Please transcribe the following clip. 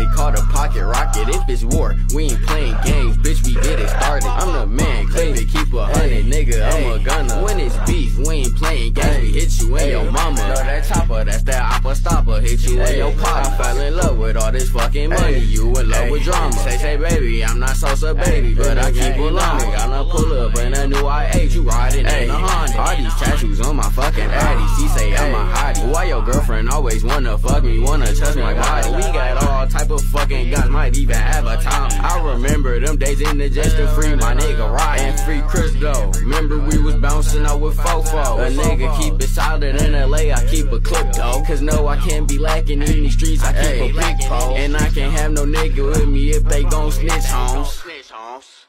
called a pocket rocket. If it's war, we ain't playing games, bitch, we get it started. I'm the man, claim to keep 100, nigga, I'm a gunner. When it's beef, we ain't playing games, we hit you in your mama. Know that chopper, that's that oppa stopper, hit you in your pop. I fell in love with all this fucking money, you in love with drama. Say baby, I'm not Sosa baby, but I keep it long. Got a pull up in a new I8, you riding in a Honda. All these tattoos on my fucking body, she say I'm a hottie. Why your girlfriend always wanna fuck me, wanna touch my body? We got all type of fucking guns, might even have a Tommy. I remember them days in the just to free my nigga Ryan and free Chris though. Remember we was bouncing out with Fofo. A nigga keep it solid in LA, I keep a clip though. Cause no, I can't be lacking in these streets, I keep a big pole. And I can't have no nigga with me if they gon' snitch homes.